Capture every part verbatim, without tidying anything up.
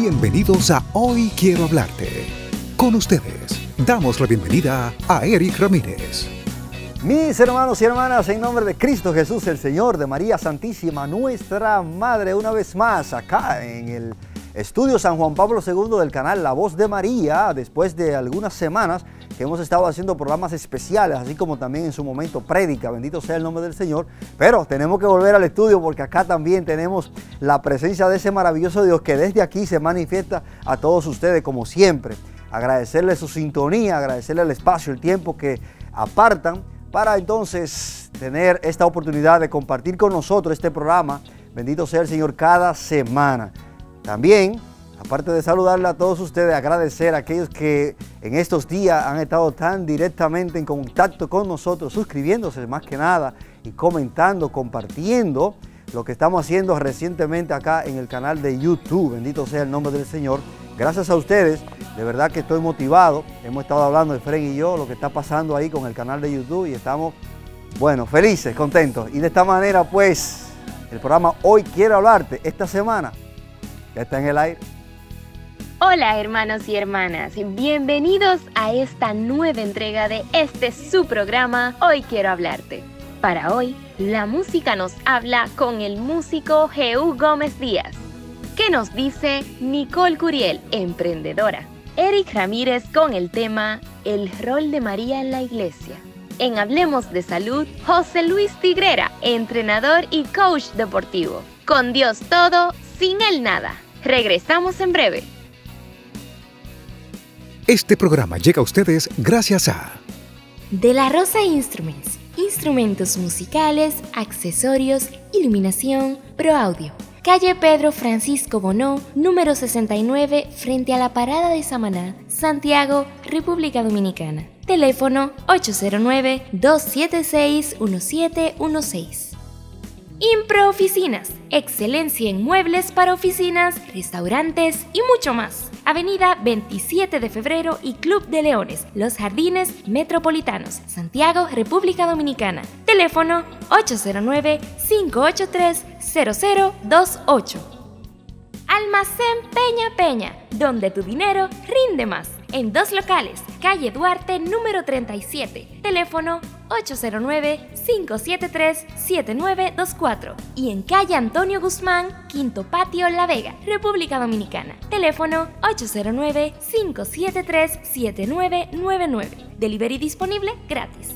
Bienvenidos a Hoy Quiero Hablarte. Con ustedes, damos la bienvenida a Eric Ramírez. Mis hermanos y hermanas, en nombre de Cristo Jesús, el Señor, de María Santísima, nuestra Madre, una vez más acá en el Estudio San Juan Pablo segundo del canal La Voz de María, después de algunas semanas que hemos estado haciendo programas especiales, así como también en su momento prédica, bendito sea el nombre del Señor, pero tenemos que volver al estudio porque acá también tenemos la presencia de ese maravilloso Dios que desde aquí se manifiesta a todos ustedes como siempre. Agradecerle su sintonía, agradecerle el espacio, el tiempo que apartan para entonces tener esta oportunidad de compartir con nosotros este programa, bendito sea el Señor, cada semana. También, aparte de saludarle a todos ustedes, agradecer a aquellos que en estos días han estado tan directamente en contacto con nosotros, suscribiéndose más que nada y comentando, compartiendo lo que estamos haciendo recientemente acá en el canal de YouTube. Bendito sea el nombre del Señor. Gracias a ustedes, de verdad que estoy motivado. Hemos estado hablando, Efren y yo, lo que está pasando ahí con el canal de YouTube y estamos, bueno, felices, contentos. Y de esta manera, pues, el programa Hoy Quiero Hablarte, esta semana, ya está en el aire. Hola hermanos y hermanas, bienvenidos a esta nueva entrega de este su programa Hoy Quiero Hablarte. Para hoy, la música nos habla con el músico Jehú Gómez Díaz. ¿Qué nos dice Nicole Curiel, emprendedora? Eric Ramírez con el tema El rol de María en la iglesia. En Hablemos de Salud, José Luis Tigrera, entrenador y coach deportivo. Con Dios todo, sin él nada. Regresamos en breve. Este programa llega a ustedes gracias a De la Rosa Instruments, instrumentos musicales, accesorios, iluminación, Pro Audio. Calle Pedro Francisco Bonó, número sesenta y nueve, frente a la parada de Samaná, Santiago, República Dominicana. Teléfono ocho cero nueve, dos siete seis, uno siete uno seis. Impro Oficinas, excelencia en muebles para oficinas, restaurantes y mucho más. Avenida veintisiete de febrero y Club de Leones, Los Jardines Metropolitanos, Santiago, República Dominicana. Teléfono ocho cero nueve, cinco ocho tres, cero cero dos ocho. Almacén Peña Peña, donde tu dinero rinde más. En dos locales, calle Duarte número treinta y siete, teléfono ocho cero nueve, cinco siete tres, siete nueve dos cuatro y en calle Antonio Guzmán, Quinto Patio, La Vega, República Dominicana, teléfono ocho cero nueve, cinco siete tres, siete nueve nueve nueve. Delivery disponible gratis.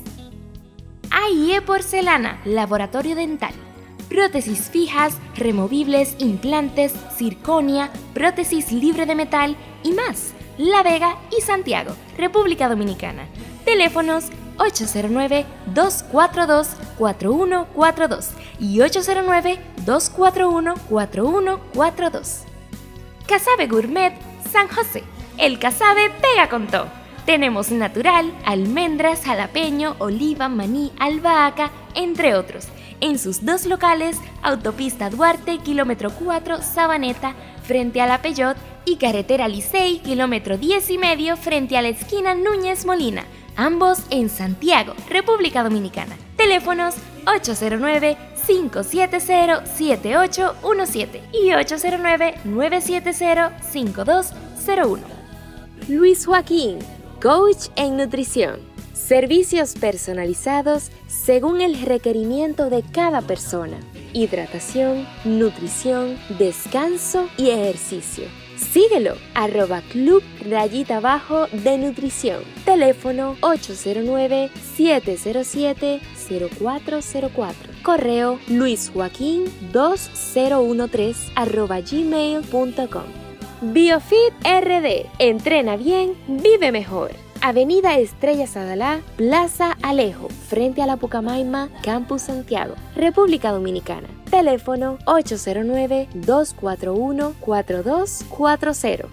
A I E Porcelana, laboratorio dental. Prótesis fijas, removibles, implantes, circonia, prótesis libre de metal y más. La Vega y Santiago, República Dominicana. Teléfonos ocho cero nueve, dos cuatro dos, cuatro uno cuatro dos y ocho cero nueve, dos cuatro uno, cuatro uno cuatro dos. Casabe Gourmet San José. El casabe pega con todo. Tenemos natural, almendras, jalapeño, oliva, maní, albahaca, entre otros. En sus dos locales, Autopista Duarte, kilómetro cuatro, Sabaneta, frente a la Peyot, y Carretera Licey, kilómetro diez y medio, frente a la esquina Núñez Molina, ambos en Santiago, República Dominicana. Teléfonos ocho cero nueve, cinco siete cero, siete ocho uno siete y ocho cero nueve, nueve siete cero, cinco dos cero uno. Luis Joaquín, coach en nutrición. Servicios personalizados según el requerimiento de cada persona. Hidratación, nutrición, descanso y ejercicio. Síguelo, arroba club rayita abajo de nutrición. Teléfono ocho cero nueve, siete cero siete, cero cuatro cero cuatro. Correo luisjoaquín dos cero uno tres arroba gmail punto com. Biofit R D. Entrena bien, vive mejor. Avenida Estrella Sadalá, Plaza Alejo, frente a la Pucamaima, Campus Santiago, República Dominicana. Teléfono ocho cero nueve, dos cuatro uno, cuatro dos cuatro cero.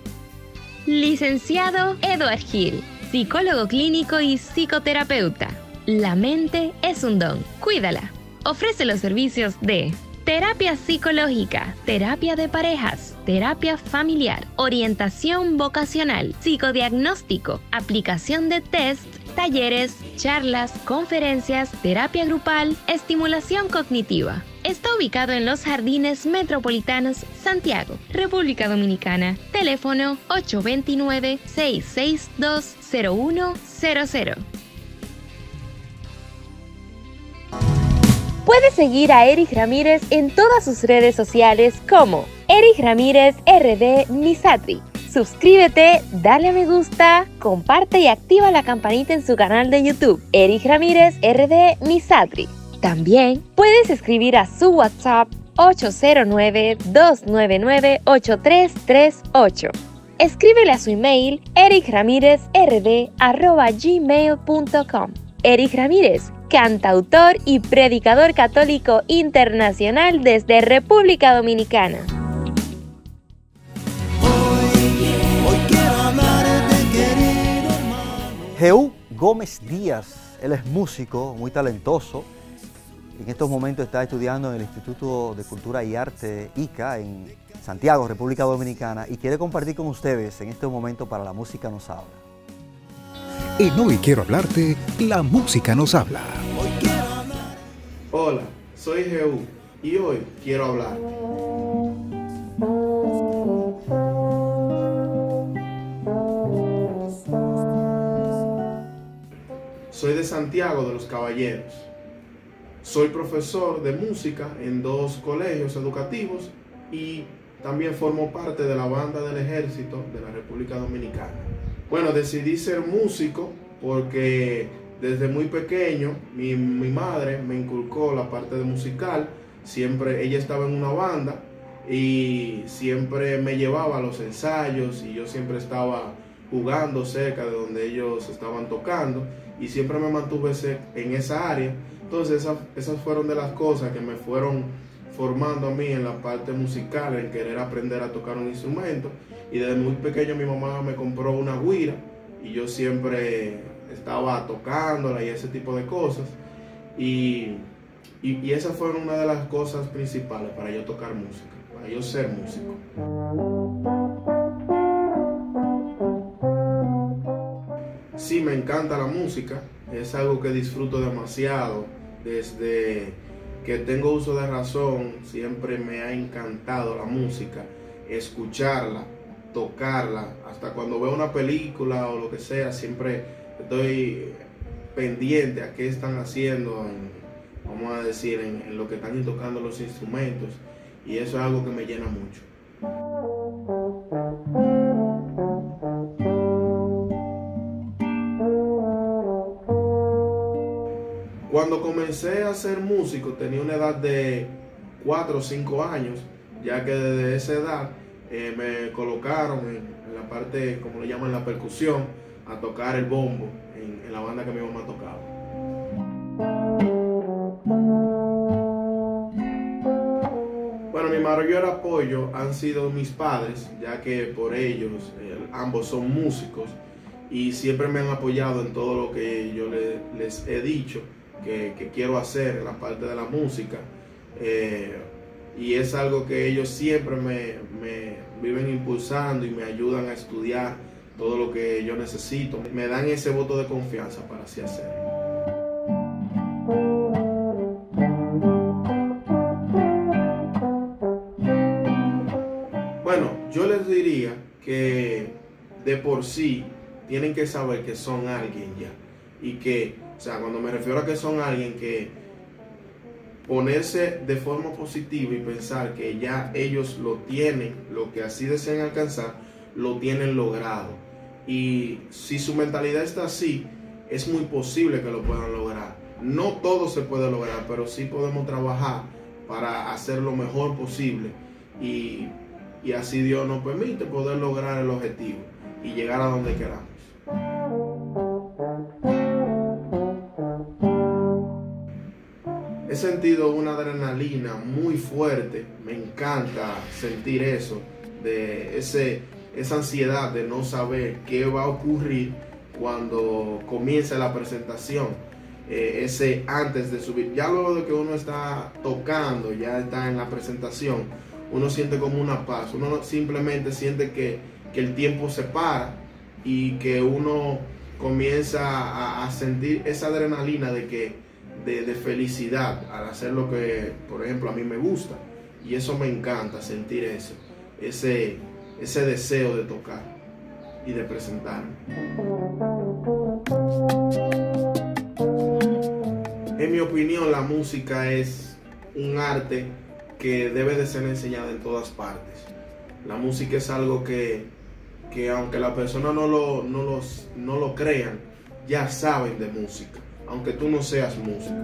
Licenciado Edward Gil, psicólogo clínico y psicoterapeuta. La mente es un don, cuídala. Ofrece los servicios de terapia psicológica, terapia de parejas, terapia familiar, orientación vocacional, psicodiagnóstico, aplicación de test, talleres, charlas, conferencias, terapia grupal, estimulación cognitiva. está ubicado en los Jardines Metropolitanos, Santiago, República Dominicana. Teléfono ocho dos nueve, seis seis dos, cero uno cero cero. Puedes seguir a Eric Ramírez en todas sus redes sociales como Eric Ramírez R D Misatri. Suscríbete, dale a me gusta, comparte y activa la campanita en su canal de YouTube, Eric Ramírez R D Misatri. También puedes escribir a su WhatsApp ocho cero nueve, dos nueve nueve, ocho tres tres ocho. Escríbele a su email ericramirezrd arroba gmail punto com. Eric Ramírez, cantautor y predicador católico internacional desde República Dominicana. Jehú Gómez Díaz, él es músico muy talentoso. En estos momentos está estudiando en el Instituto de Cultura y Arte I C A en Santiago, República Dominicana, y quiere compartir con ustedes en este momento para La Música Nos Habla. En Hoy Quiero Hablarte, la música nos habla. Hola, soy Jehú y hoy quiero hablar. Soy de Santiago de los Caballeros. Soy profesor de música en dos colegios educativos y también formo parte de la banda del Ejército de la República Dominicana. Bueno, decidí ser músico porque desde muy pequeño mi, mi madre me inculcó la parte de musical. Siempre ella estaba en una banda y siempre me llevaba a los ensayos y yo siempre estaba jugando cerca de donde ellos estaban tocando y siempre me mantuve en esa área. Entonces esas, esas fueron de las cosas que me fueron formando a mí en la parte musical, en querer aprender a tocar un instrumento. Y desde muy pequeño mi mamá me compró una güira y yo siempre estaba tocándola y ese tipo de cosas. Y, y, y esas fueron una de las cosas principales para yo tocar música, para yo ser músico. Sí, me encanta la música, es algo que disfruto demasiado. Desde que tengo uso de razón, siempre me ha encantado la música, escucharla, tocarla. Hasta cuando veo una película o lo que sea, siempre estoy pendiente a qué están haciendo, en, vamos a decir, en, en lo que están tocando los instrumentos. Y eso es algo que me llena mucho. Cuando comencé a ser músico tenía una edad de cuatro o cinco años, ya que desde esa edad eh, me colocaron en, en la parte, como le llaman, la percusión, a tocar el bombo en, en la banda que mi mamá tocaba. Bueno, mi mayor apoyo han sido mis padres, ya que por ellos eh, ambos son músicos y siempre me han apoyado en todo lo que yo le, les he dicho Que, que quiero hacer en la parte de la música, eh, y es algo que ellos siempre me, me viven impulsando y me ayudan a estudiar todo lo que yo necesito, me dan ese voto de confianza para así hacerlo. Bueno, yo les diría que de por sí tienen que saber que son alguien ya, y que, o sea, cuando me refiero a que son alguien, que ponerse de forma positiva y pensar que ya ellos lo tienen, lo que así desean alcanzar, lo tienen logrado. Y si su mentalidad está así, es muy posible que lo puedan lograr. No todo se puede lograr, pero sí podemos trabajar para hacer lo mejor posible. Y, y así Dios nos permite poder lograr el objetivo y llegar a donde queramos. He sentido una adrenalina muy fuerte, me encanta sentir eso, de ese, esa ansiedad de no saber qué va a ocurrir cuando comience la presentación, eh, ese antes de subir. Ya luego de que uno está tocando, ya está en la presentación, uno siente como una paz, uno simplemente siente que, que el tiempo se para y que uno comienza a, a sentir esa adrenalina de que de, de felicidad al hacer lo que, por ejemplo, a mí me gusta. Y eso me encanta, sentir eso, ese, ese deseo de tocar y de presentarme. En mi opinión, la música es un arte que debe de ser enseñada en todas partes. La música es algo que, que aunque las personas no lo, no, los, no lo crean, ya saben de música, aunque tú no seas músico.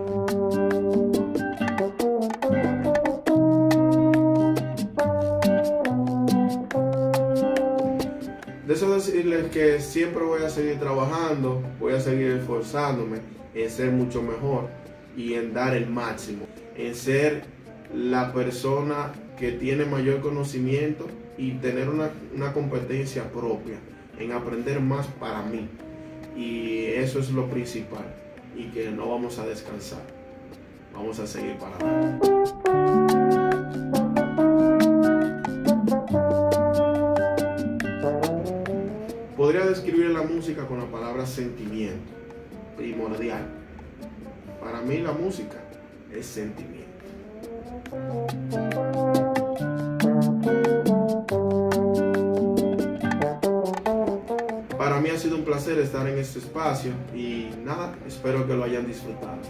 De eso decirles que siempre voy a seguir trabajando, voy a seguir esforzándome en ser mucho mejor y en dar el máximo, en ser la persona que tiene mayor conocimiento y tener una, una competencia propia, en aprender más para mí. Y eso es lo principal, y que no vamos a descansar, vamos a seguir para adelante. Podría describir la música con la palabra sentimiento, primordial. Para mí la música es sentimiento. Para mí ha sido un placer estar en este espacio y nada, espero que lo hayan disfrutado.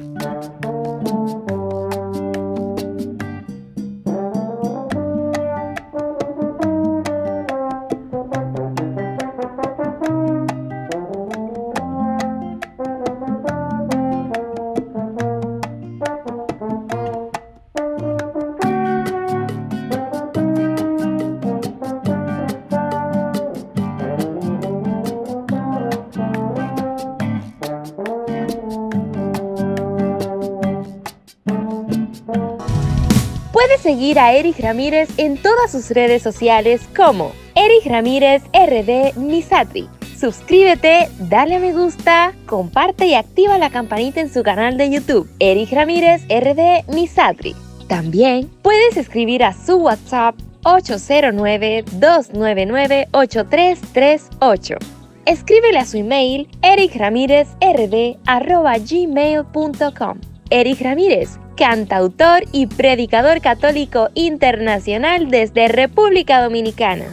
Puedes seguir a Eric Ramírez en todas sus redes sociales como Eric Ramírez R D Misatri. Suscríbete, dale a me gusta, comparte y activa la campanita en su canal de YouTube, Eric Ramírez R D Misatri. También puedes escribir a su WhatsApp ocho cero nueve, dos nueve nueve, ocho tres tres ocho. Escríbele a su email ericramirezrd arroba gmail punto com. Eric Ramírez, cantautor y predicador católico internacional desde República Dominicana.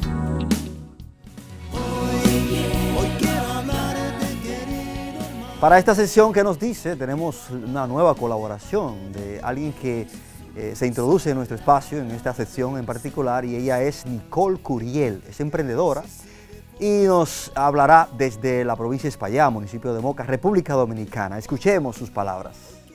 Para esta sesión que nos dice, tenemos una nueva colaboración de alguien que eh, se introduce en nuestro espacio, en esta sección en particular, y ella es Nicole Curiel, es emprendedora y nos hablará desde la provincia de Espaillá, municipio de Moca, República Dominicana. Escuchemos sus palabras.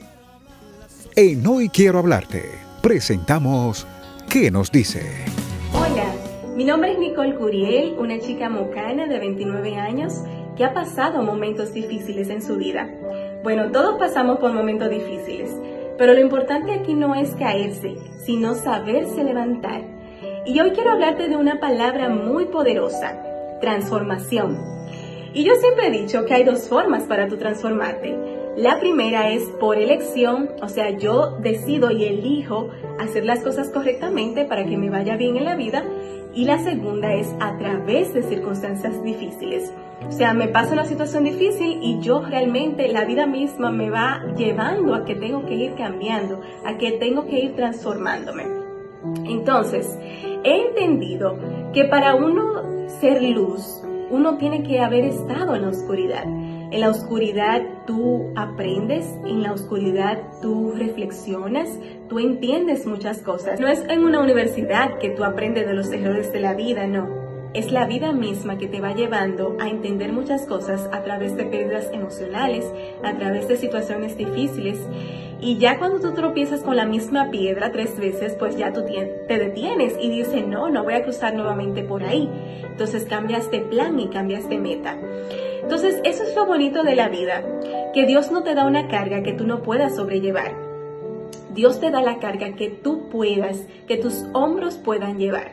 En Hoy Quiero Hablarte, presentamos ¿Qué nos dice? Hola, mi nombre es Nicole Curiel, una chica mocana de veintinueve años que ha pasado momentos difíciles en su vida. Bueno, todos pasamos por momentos difíciles, pero lo importante aquí no es caerse, sino saberse levantar. Y hoy quiero hablarte de una palabra muy poderosa, transformación. Y yo siempre he dicho que hay dos formas para tú transformarte. La primera es por elección, o sea, yo decido y elijo hacer las cosas correctamente para que me vaya bien en la vida. Y la segunda es a través de circunstancias difíciles. O sea, me pasa una situación difícil y yo realmente, la vida misma me va llevando a que tengo que ir cambiando, a que tengo que ir transformándome. Entonces, he entendido que para uno ser luz, uno tiene que haber estado en la oscuridad. En la oscuridad tú aprendes, en la oscuridad tú reflexionas, tú entiendes muchas cosas. No es en una universidad que tú aprendes de los errores de la vida, no. Es la vida misma que te va llevando a entender muchas cosas a través de pérdidas emocionales, a través de situaciones difíciles. Y ya cuando tú tropiezas con la misma piedra tres veces, pues ya tú te detienes y dices, no, no voy a cruzar nuevamente por ahí. Entonces cambias de plan y cambias de meta. Entonces eso es lo bonito de la vida, que Dios no te da una carga que tú no puedas sobrellevar. Dios te da la carga que tú puedas, que tus hombros puedan llevar.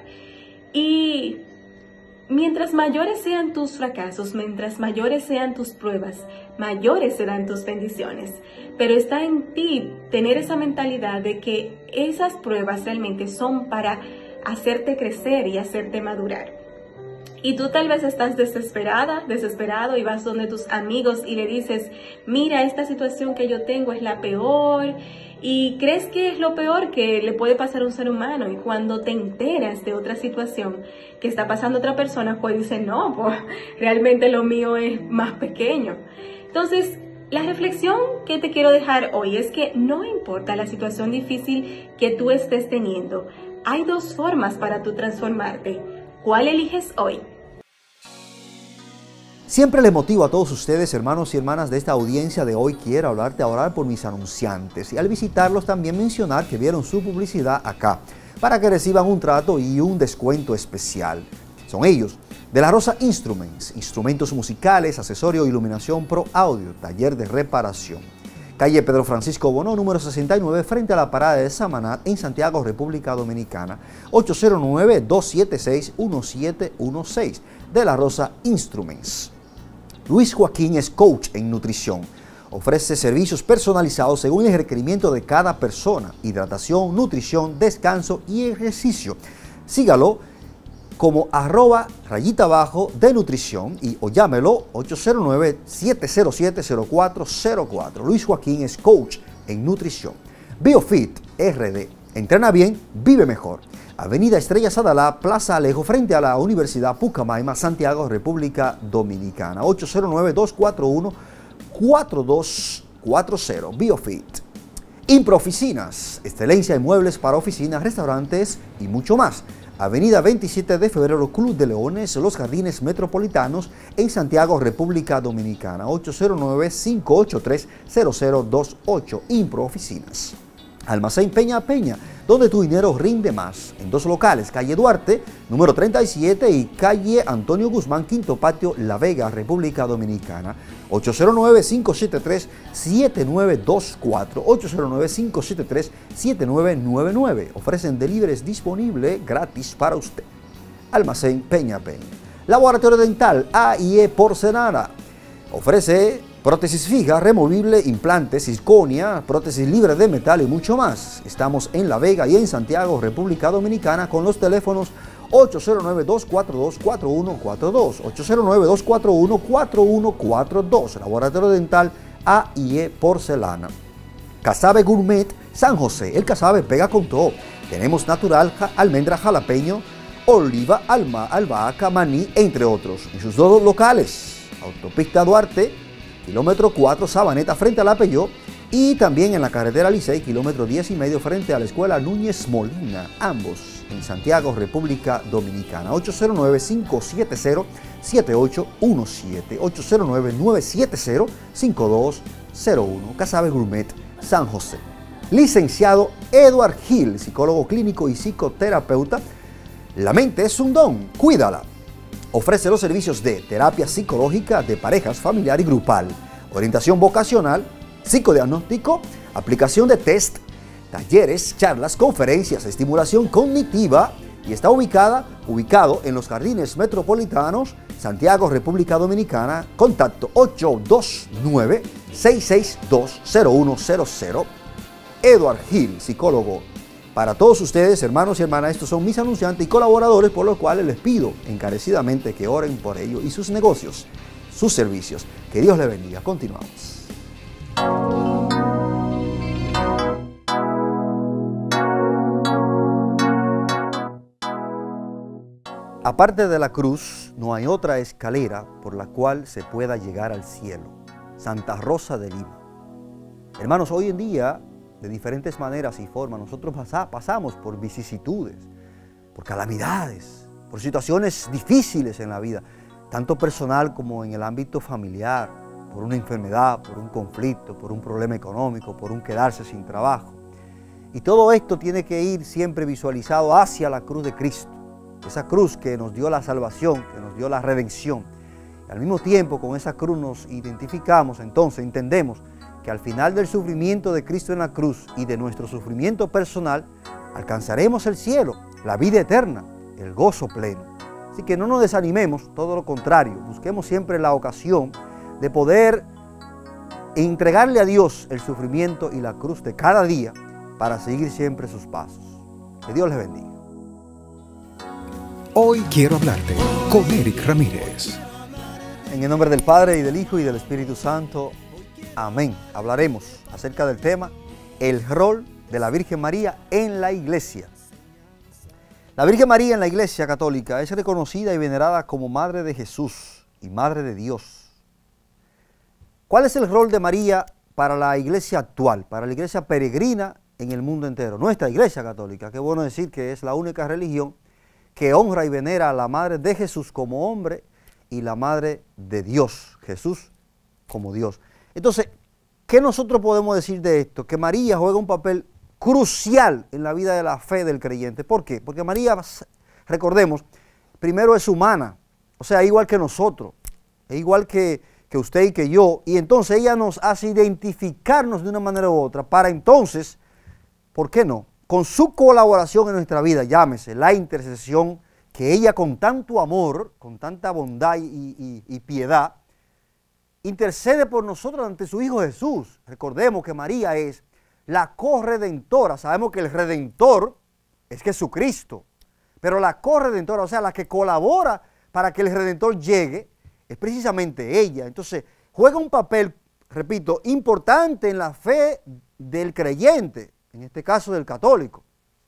Y mientras mayores sean tus fracasos, mientras mayores sean tus pruebas, mayores serán tus bendiciones. Pero está en ti tener esa mentalidad de que esas pruebas realmente son para hacerte crecer y hacerte madurar. Y tú tal vez estás desesperada, desesperado y vas donde tus amigos y le dices, mira, esta situación que yo tengo es la peor y crees que es lo peor que le puede pasar a un ser humano. Y cuando te enteras de otra situación que está pasando a otra persona, pues dices, no, pues realmente lo mío es más pequeño. Entonces, la reflexión que te quiero dejar hoy es que no importa la situación difícil que tú estés teniendo, hay dos formas para tú transformarte. ¿Cuál eliges hoy? Siempre les motivo a todos ustedes, hermanos y hermanas de esta audiencia de Hoy Quiero Hablarte, a orar por mis anunciantes y al visitarlos también mencionar que vieron su publicidad acá para que reciban un trato y un descuento especial. Son ellos, De La Rosa Instruments, instrumentos musicales, accesorio, iluminación, pro audio, taller de reparación. Calle Pedro Francisco Bonó, número sesenta y nueve, frente a la parada de Samaná, en Santiago, República Dominicana. ocho cero nueve, dos siete seis, uno siete uno seis. De La Rosa Instruments. Luis Joaquín es coach en nutrición. Ofrece servicios personalizados según el requerimiento de cada persona. Hidratación, nutrición, descanso y ejercicio. Sígalo como arroba rayita abajo de nutrición y o llámelo ocho cero nueve, siete cero siete, cero cuatro cero cuatro. Luis Joaquín es coach en nutrición. BioFit R D. Entrena bien, vive mejor. Avenida Estrella Sadalá, Plaza Alejo, frente a la Universidad Pucamaima, Santiago, República Dominicana. ocho cero nueve, dos cuatro uno, cuatro dos cuatro cero. BioFit. Improoficinas, excelencia en muebles para oficinas, restaurantes y mucho más. Avenida veintisiete de febrero, Club de Leones, Los Jardines Metropolitanos, en Santiago, República Dominicana. ocho cero nueve, cinco ocho tres, cero cero dos ocho. Improoficinas. Almacén Peña Peña, donde tu dinero rinde más. En dos locales, calle Duarte, número treinta y siete, y calle Antonio Guzmán, Quinto Patio, La Vega, República Dominicana. ocho cero nueve, cinco siete tres, siete nueve dos cuatro, ocho cero nueve, cinco siete tres, siete nueve nueve nueve. Ofrecen deliveries disponible gratis para usted. Almacén Peña Peña. Laboratorio Dental A y E Porcelana. Ofrece prótesis fija, removible, implantes, circonia, prótesis libre de metal y mucho más. Estamos en La Vega y en Santiago, República Dominicana, con los teléfonos ocho cero nueve, dos cuatro dos, cuatro uno cuatro dos, ocho cero nueve, dos cuatro uno, cuatro uno cuatro dos. Laboratorio Dental A y E Porcelana. Casabe Gourmet San José. El casabe pega con todo. Tenemos natural, ja, almendra, jalapeño, oliva, alma, albahaca, maní, entre otros. En sus dos locales, Autopista Duarte, kilómetro cuatro, Sabaneta, frente a la Peyó, y también en la carretera Licey, kilómetro diez y medio, frente a la escuela Núñez Molina, ambos en Santiago, República Dominicana. ocho cero nueve, cinco siete cero, siete ocho uno siete, ocho cero nueve, nueve siete cero, cinco dos cero uno. Casabe Gourmet San José. Licenciado Edward Hill, psicólogo clínico y psicoterapeuta. La mente es un don, cuídala. Ofrece los servicios de terapia psicológica de parejas, familiar y grupal, orientación vocacional, psicodiagnóstico, aplicación de test, talleres, charlas, conferencias, estimulación cognitiva, y está ubicada, ubicado en los Jardines Metropolitanos, Santiago, República Dominicana. Contacto ocho dos nueve, seis seis dos, cero uno cero cero. Edward Hill, psicólogo. Para todos ustedes, hermanos y hermanas, estos son mis anunciantes y colaboradores, por lo cual les pido encarecidamente que oren por ellos y sus negocios, sus servicios. Que Dios les bendiga. Continuamos. Aparte de la cruz, no hay otra escalera por la cual se pueda llegar al cielo. Santa Rosa de Lima. Hermanos, hoy en día, de diferentes maneras y formas, nosotros pasamos por vicisitudes, por calamidades, por situaciones difíciles en la vida, tanto personal como en el ámbito familiar, por una enfermedad, por un conflicto, por un problema económico, por un quedarse sin trabajo. Y todo esto tiene que ir siempre visualizado hacia la cruz de Cristo, esa cruz que nos dio la salvación, que nos dio la redención. Y al mismo tiempo, con esa cruz nos identificamos, entonces entendemos que al final del sufrimiento de Cristo en la cruz y de nuestro sufrimiento personal, alcanzaremos el cielo, la vida eterna, el gozo pleno. Así que no nos desanimemos, todo lo contrario, busquemos siempre la ocasión de poder entregarle a Dios el sufrimiento y la cruz de cada día para seguir siempre sus pasos. Que Dios les bendiga. Hoy quiero hablarte con Eric Ramírez. En el nombre del Padre, y del Hijo, y del Espíritu Santo. Amén. Hablaremos acerca del tema, el rol de la Virgen María en la Iglesia. La Virgen María en la Iglesia Católica es reconocida y venerada como Madre de Jesús y Madre de Dios. ¿Cuál es el rol de María para la Iglesia actual, para la Iglesia peregrina en el mundo entero? Nuestra Iglesia Católica, qué bueno decir que es la única religión que honra y venera a la Madre de Jesús como hombre y la Madre de Dios, Jesús como Dios. Entonces, ¿qué nosotros podemos decir de esto? Que María juega un papel crucial en la vida de la fe del creyente. ¿Por qué? Porque María, recordemos, primero es humana, o sea, igual que nosotros, es igual que, que usted y que yo, y entonces ella nos hace identificarnos de una manera u otra, para entonces, ¿por qué no? Con su colaboración en nuestra vida, llámese la intercesión, que ella con tanto amor, con tanta bondad y, y, y piedad, intercede por nosotros ante su Hijo Jesús. Recordemos que María es la corredentora. Sabemos que el Redentor es Jesucristo, pero la corredentora, o sea, la que colabora para que el Redentor llegue, es precisamente ella. Entonces, juega un papel, repito, importante en la fe del creyente, en este caso del católico.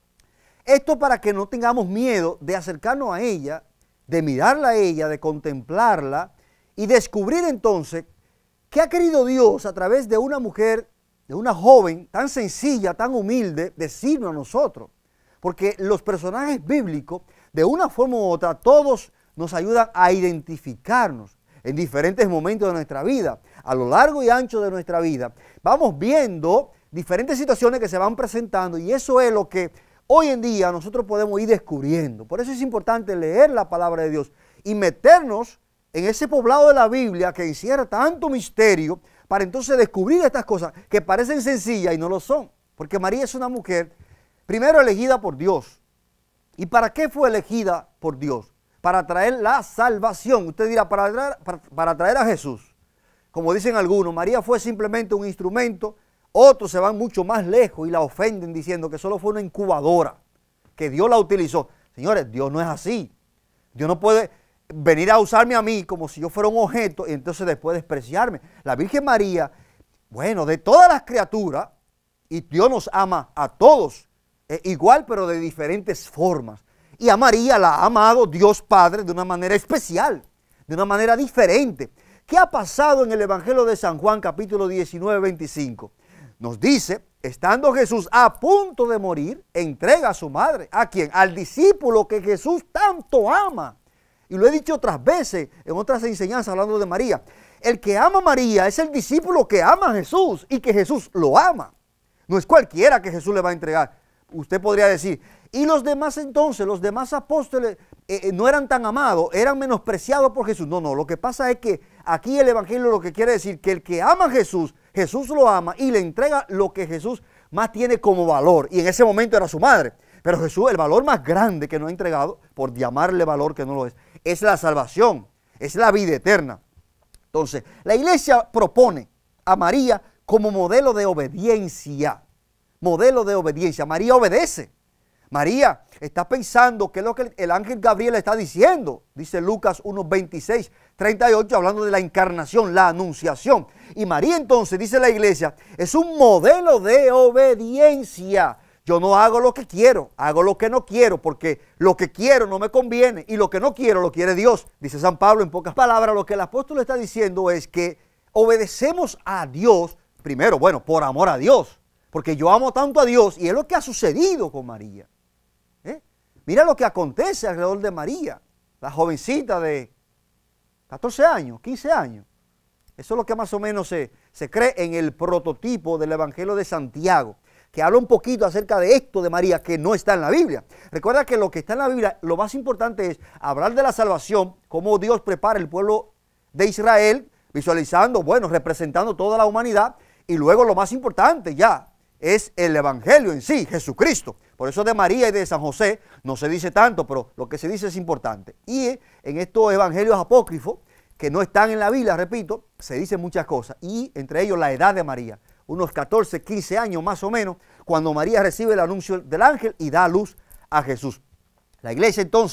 Esto para que no tengamos miedo de acercarnos a ella, de mirarla a ella, de contemplarla y descubrir entonces qué ha querido Dios a través de una mujer, de una joven tan sencilla, tan humilde, decirnos a nosotros. Porque los personajes bíblicos, de una forma u otra, todos nos ayudan a identificarnos en diferentes momentos de nuestra vida. A lo largo y ancho de nuestra vida, vamos viendo diferentes situaciones que se van presentando, y eso es lo que hoy en día nosotros podemos ir descubriendo. Por eso es importante leer la palabra de Dios y meternos en ese poblado de la Biblia que encierra tanto misterio, para entonces descubrir estas cosas que parecen sencillas y no lo son. Porque María es una mujer, primero elegida por Dios. ¿Y para qué fue elegida por Dios? Para traer la salvación. Usted dirá, para traer, para, para traer a Jesús. Como dicen algunos, María fue simplemente un instrumento. Otros se van mucho más lejos y la ofenden diciendo que solo fue una incubadora, que Dios la utilizó. Señores, Dios no es así. Dios no puede venir a usarme a mí como si yo fuera un objeto y entonces después despreciarme. La Virgen María, bueno, de todas las criaturas, y Dios nos ama a todos, eh, igual pero de diferentes formas. Y a María la ha amado Dios Padre de una manera especial, de una manera diferente. ¿Qué ha pasado en el Evangelio de San Juan, capítulo diecinueve, veinticinco? Nos dice, estando Jesús a punto de morir, entrega a su madre. ¿A quién? Al discípulo que Jesús tanto ama. Y lo he dicho otras veces en otras enseñanzas hablando de María. El que ama a María es el discípulo que ama a Jesús y que Jesús lo ama. No es cualquiera que Jesús le va a entregar. Usted podría decir, y los demás entonces, los demás apóstoles eh, no eran tan amados, eran menospreciados por Jesús. No, no, lo que pasa es que aquí el Evangelio lo que quiere decir que el que ama a Jesús, Jesús lo ama y le entrega lo que Jesús más tiene como valor. Y en ese momento era su madre. Pero Jesús, el valor más grande que nos ha entregado, por llamarle valor que no lo es, es la salvación, es la vida eterna. Entonces, la iglesia propone a María como modelo de obediencia. Modelo de obediencia. María obedece. María está pensando qué es lo que el ángel Gabriel está diciendo. Dice Lucas uno, veintiséis, treinta y ocho, hablando de la encarnación, la anunciación. Y María entonces, dice la iglesia, es un modelo de obediencia. Yo no hago lo que quiero, hago lo que no quiero, porque lo que quiero no me conviene y lo que no quiero lo quiere Dios. Dice San Pablo en pocas palabras, lo que el apóstol está diciendo es que obedecemos a Dios, primero, bueno, por amor a Dios, porque yo amo tanto a Dios y es lo que ha sucedido con María. ¿Eh? Mira lo que acontece alrededor de María, la jovencita de catorce años, quince años. Eso es lo que más o menos se, se cree en el prototipo del Evangelio de Santiago, que habla un poquito acerca de esto de María que no está en la Biblia. Recuerda que lo que está en la Biblia, lo más importante es hablar de la salvación, cómo Dios prepara el pueblo de Israel, visualizando, bueno, representando toda la humanidad, y luego lo más importante ya es el Evangelio en sí, Jesucristo. Por eso de María y de San José no se dice tanto, pero lo que se dice es importante. Y en estos evangelios apócrifos, que no están en la Biblia, repito, se dicen muchas cosas, y entre ellos la edad de María. Unos catorce, quince años más o menos, cuando María recibe el anuncio del ángel y da a luz a Jesús. La iglesia entonces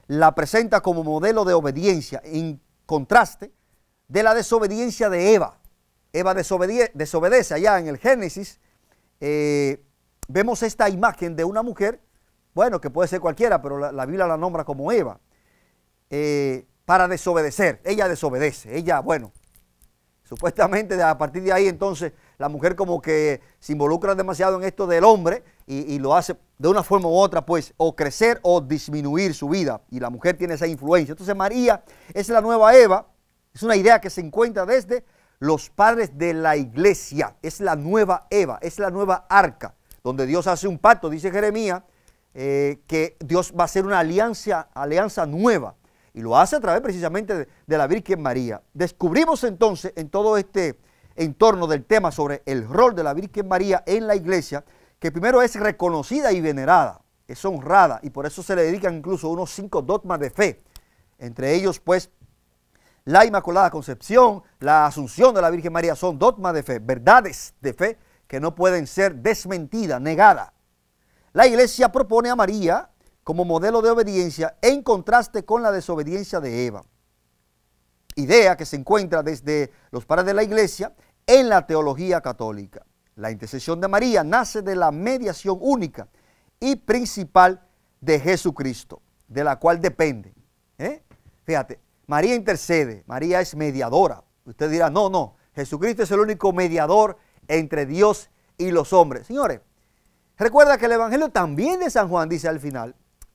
la presenta como modelo de obediencia, en contraste de la desobediencia de Eva. Eva desobede desobedece allá en el Génesis. Eh, vemos esta imagen de una mujer, bueno, que puede ser cualquiera, pero la, la Biblia la nombra como Eva, eh, para desobedecer. Ella desobedece, ella, bueno, supuestamente a partir de ahí entonces la mujer como que se involucra demasiado en esto del hombre y, y lo hace de una forma u otra, pues, o crecer o disminuir su vida, y la mujer tiene esa influencia. Entonces María es la nueva Eva, es una idea que se encuentra desde los padres de la iglesia, es la nueva Eva, es la nueva arca, donde Dios hace un pacto, dice Jeremías, eh, que Dios va a hacer una alianza, alianza nueva, y lo hace a través precisamente de, de la Virgen María. Descubrimos entonces en todo este entorno del tema sobre el rol de la Virgen María en la iglesia, que primero es reconocida y venerada, es honrada, y por eso se le dedican incluso unos cinco dogmas de fe, entre ellos pues la Inmaculada Concepción, la Asunción de la Virgen María, son dogmas de fe, verdades de fe que no pueden ser desmentidas, negadas. La iglesia propone a María como modelo de obediencia en contraste con la desobediencia de Eva. Idea que se encuentra desde los padres de la iglesia en la teología católica. La intercesión de María nace de la mediación única y principal de Jesucristo, de la cual depende. ¿Eh? Fíjate, María intercede, María es mediadora. Usted dirá, no, no, Jesucristo es el único mediador entre Dios y los hombres. Señores, recuerda que el Evangelio también de San Juan dice al final,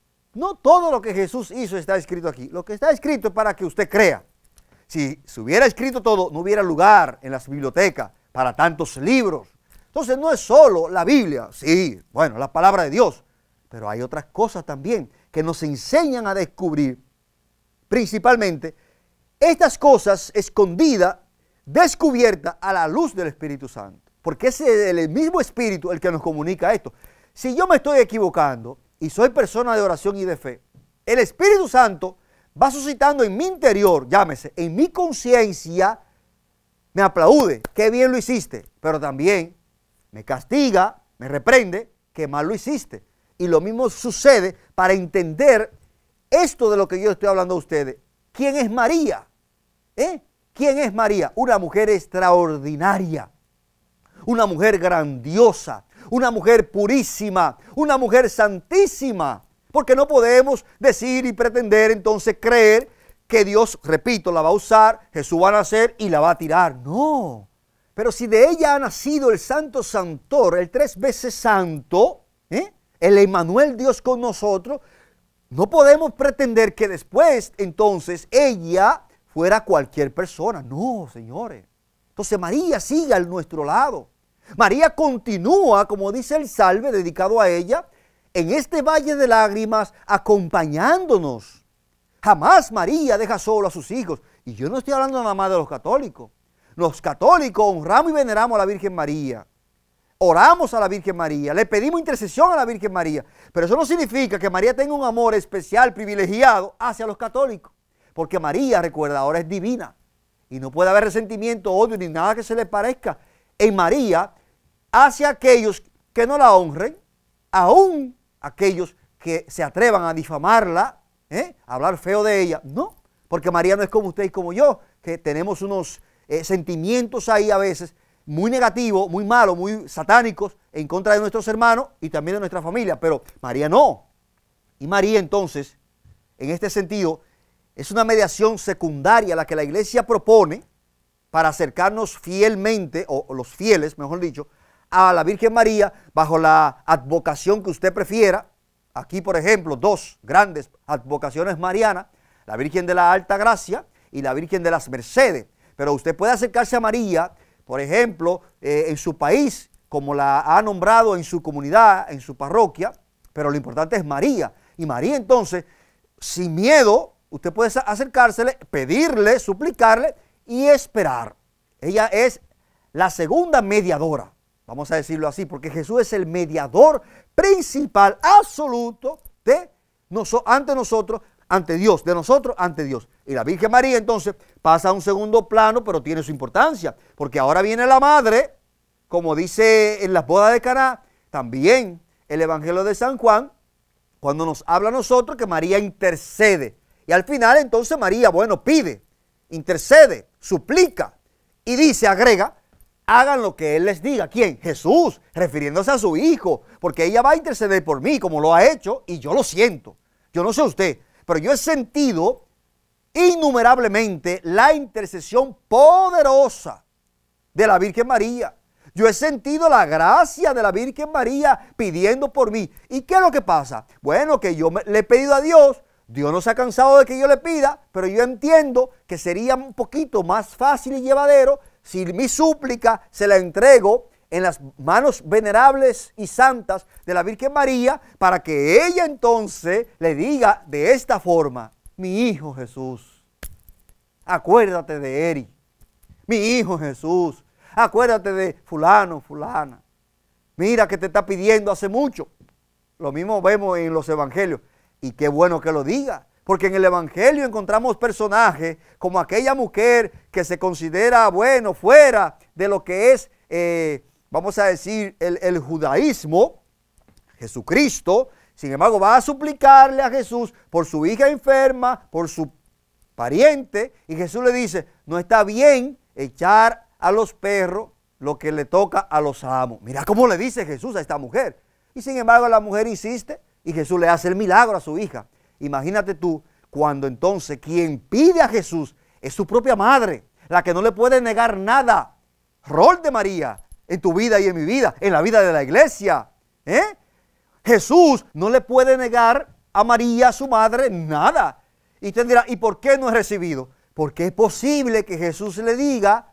no todo lo que Jesús hizo está escrito aquí. Lo que está escrito es para que usted crea. Si se hubiera escrito todo, no hubiera lugar en las bibliotecas para tantos libros. Entonces no es solo la Biblia, sí, bueno, la palabra de Dios, pero hay otras cosas también que nos enseñan a descubrir, principalmente, estas cosas escondidas, descubiertas a la luz del Espíritu Santo, porque es el mismo Espíritu el que nos comunica esto. Si yo me estoy equivocando y soy persona de oración y de fe, el Espíritu Santo va suscitando en mi interior, llámese, en mi conciencia, me aplaude, qué bien lo hiciste, pero también me castiga, me reprende, qué mal lo hiciste. Y lo mismo sucede para entender esto de lo que yo estoy hablando a ustedes. ¿Quién es María? ¿Eh? ¿Quién es María? Una mujer extraordinaria, una mujer grandiosa, una mujer purísima, una mujer santísima. Porque no podemos decir y pretender entonces creer que Dios, repito, la va a usar, Jesús va a nacer y la va a tirar. No. Pero si de ella ha nacido el Santo Santor, el tres veces santo, ¿eh? el Emmanuel, Dios con nosotros, no podemos pretender que después entonces ella fuera cualquier persona. No, señores. Entonces María sigue a nuestro lado. María continúa, como dice el salve dedicado a ella, en este valle de lágrimas acompañándonos. Jamás María deja solo a sus hijos. Y yo no estoy hablando nada más de los católicos. Los católicos honramos y veneramos a la Virgen María. Oramos a la Virgen María. Le pedimos intercesión a la Virgen María. Pero eso no significa que María tenga un amor especial, privilegiado hacia los católicos. Porque María, recuerda, ahora es divina. Y no puede haber resentimiento, odio, ni nada que se le parezca en María hacia aquellos que no la honren, aún aquellos que se atrevan a difamarla, ¿eh? a hablar feo de ella. No, porque María no es como usted y como yo, que tenemos unos eh, sentimientos ahí a veces muy negativos, muy malos, muy satánicos en contra de nuestros hermanos y también de nuestra familia. Pero María no. Y María entonces, en este sentido, es una mediación secundaria la que la iglesia propone para acercarnos fielmente, o, o los fieles, mejor dicho, a la Virgen María bajo la advocación que usted prefiera. Aquí, por ejemplo, dos grandes advocaciones marianas, la Virgen de la Alta Gracia y la Virgen de las Mercedes. Pero usted puede acercarse a María, por ejemplo, eh, en su país, como la ha nombrado en su comunidad, en su parroquia, pero lo importante es María. Y María entonces, sin miedo, usted puede acercársele, pedirle, suplicarle y esperar. Ella es la segunda mediadora. Vamos a decirlo así, porque Jesús es el mediador principal, absoluto, de noso, ante nosotros, ante Dios, de nosotros ante Dios. Y la Virgen María entonces pasa a un segundo plano, pero tiene su importancia, porque ahora viene la madre, como dice en las bodas de Caná, también el Evangelio de San Juan, cuando nos habla a nosotros que María intercede. Y al final entonces María, bueno, pide, intercede, suplica y dice, agrega, hagan lo que Él les diga. ¿Quién? Jesús, refiriéndose a su Hijo, porque ella va a interceder por mí como lo ha hecho y yo lo siento. Yo no sé usted, pero yo he sentido innumerablemente la intercesión poderosa de la Virgen María. Yo he sentido la gracia de la Virgen María pidiendo por mí. ¿Y qué es lo que pasa? Bueno, que yo me, le he pedido a Dios, Dios no se ha cansado de que yo le pida, pero yo entiendo que sería un poquito más fácil y llevadero si mi súplica se la entrego en las manos venerables y santas de la Virgen María, para que ella entonces le diga de esta forma, mi hijo Jesús, acuérdate de Eri, mi hijo Jesús, acuérdate de fulano, fulana, mira que te está pidiendo hace mucho. Lo mismo vemos en los evangelios, y qué bueno que lo diga, porque en el evangelio encontramos personajes como aquella mujer que se considera, bueno, fuera de lo que es, eh, vamos a decir, el, el judaísmo. Jesucristo, sin embargo, va a suplicarle a Jesús por su hija enferma, por su pariente, y Jesús le dice, no está bien echar a los perros lo que le toca a los amos. Mira cómo le dice Jesús a esta mujer. Y sin embargo la mujer insiste y Jesús le hace el milagro a su hija. Imagínate tú, cuando entonces quien pide a Jesús es su propia madre, la que no le puede negar nada. Rol de María en tu vida y en mi vida, en la vida de la iglesia. ¿eh? Jesús no le puede negar a María, su madre, nada. Y usted dirá, ¿y por qué no he recibido? Porque es posible que Jesús le diga,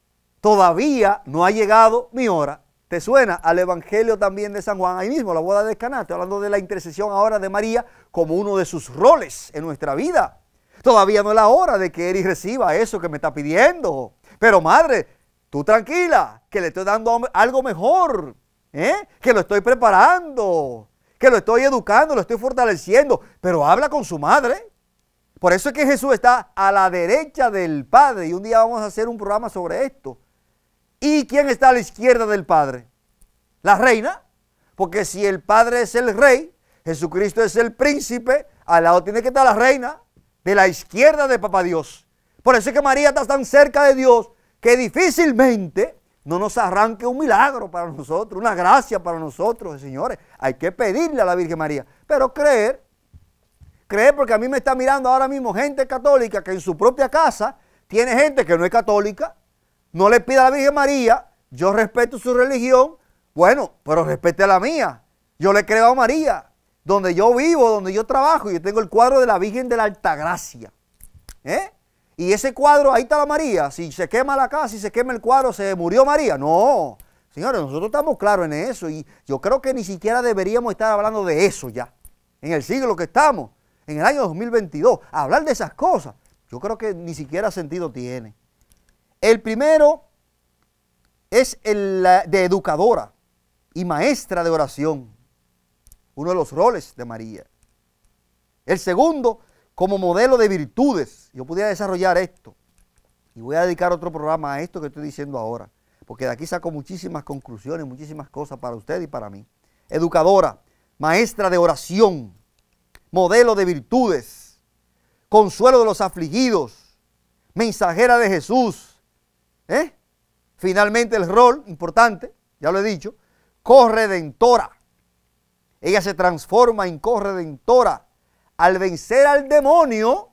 todavía no ha llegado mi hora. ¿Te suena al Evangelio también de San Juan? Ahí mismo, la boda de Caná. Estoy hablando de la intercesión ahora de María como uno de sus roles en nuestra vida. Todavía no es la hora de que Eri reciba eso que me está pidiendo. Pero madre, tú tranquila, que le estoy dando algo mejor. ¿eh? Que lo estoy preparando, que lo estoy educando, lo estoy fortaleciendo. Pero habla con su madre. Por eso es que Jesús está a la derecha del Padre. Y un día vamos a hacer un programa sobre esto. ¿Y quién está a la izquierda del Padre? La reina. Porque si el Padre es el rey, Jesucristo es el príncipe, al lado tiene que estar la reina, de la izquierda de Papá Dios. Por eso es que María está tan cerca de Dios, que difícilmente no nos arranque un milagro para nosotros, una gracia para nosotros, señores. Hay que pedirle a la Virgen María. Pero creer, creer porque a mí me está mirando ahora mismo gente católica que en su propia casa tiene gente que no es católica. No le pida a la Virgen María, yo respeto su religión, bueno, pero respete la mía. Yo le creo a María, donde yo vivo, donde yo trabajo, yo tengo el cuadro de la Virgen de la Altagracia. ¿eh? Y ese cuadro, ahí está la María. Si se quema la casa, si se quema el cuadro, ¿se murió María? No, señores, nosotros estamos claros en eso y yo creo que ni siquiera deberíamos estar hablando de eso ya. En el siglo que estamos, en el año dos mil veintidós, hablar de esas cosas, yo creo que ni siquiera sentido tiene. El primero es el de educadora y maestra de oración, uno de los roles de María. El segundo, como modelo de virtudes. Yo pudiera desarrollar esto y voy a dedicar otro programa a esto que estoy diciendo ahora, porque de aquí saco muchísimas conclusiones, muchísimas cosas para usted y para mí. Educadora, maestra de oración, modelo de virtudes, consuelo de los afligidos, mensajera de Jesús. ¿Eh? Finalmente el rol importante, ya lo he dicho, corredentora. Ella se transforma en corredentora al vencer al demonio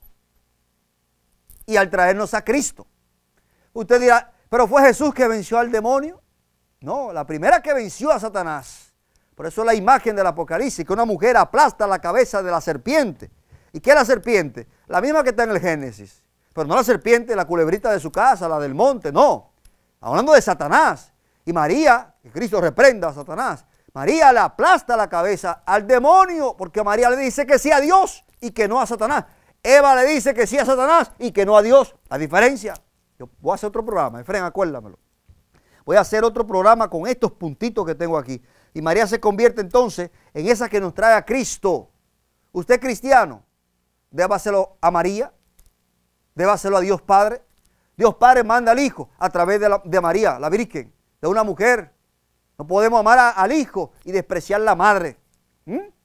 y al traernos a Cristo. Usted dirá, ¿pero fue Jesús que venció al demonio? No, la primera que venció a Satanás. Por eso la imagen del Apocalipsis, que una mujer aplasta la cabeza de la serpiente. ¿Y qué es la serpiente? La misma que está en el Génesis. Pero no la serpiente, la culebrita de su casa, la del monte, no. Hablando de Satanás. Y María, que Cristo reprenda a Satanás, María le aplasta la cabeza al demonio, porque María le dice que sí a Dios y que no a Satanás. Eva le dice que sí a Satanás y que no a Dios. La diferencia. Yo voy a hacer otro programa, Efraín, acuérdamelo. Voy a hacer otro programa con estos puntitos que tengo aquí. Y María se convierte entonces en esa que nos trae a Cristo. Usted cristiano, débaselo a María. Débaselo a Dios Padre. Dios Padre manda al Hijo a través de, la, de María, la Virgen, de una mujer. No podemos amar a, al Hijo y despreciar la Madre. ¿Mm?